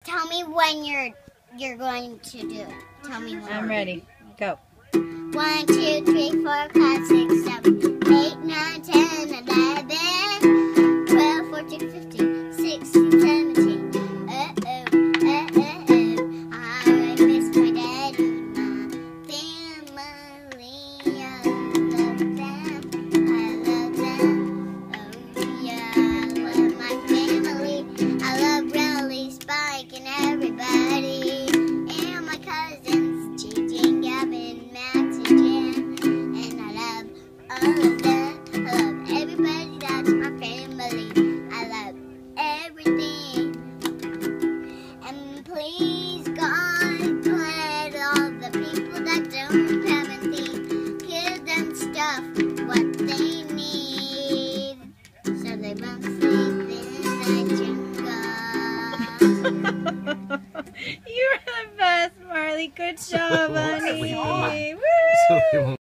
Tell me when you're going to do it. Tell me when. I'm ready. Go. 1, 2, 3, 4, 5, 6, 7, 8, 9, 10, 11, 12, 14, 15, 16, 17. I miss my daddy, my family. I love them. I love them. Oh yeah, I love my family. I love Riley, Spike, and everybody. And my cousins, Gigi and Gavin, Max and Jan. And I love all of them. I love everybody that's my family. I love everything. And please, God, let all the people that don't have anything, give them stuff, what they need, so they won't sleep in the jungle. You're the best, Marley. Good job, honey. So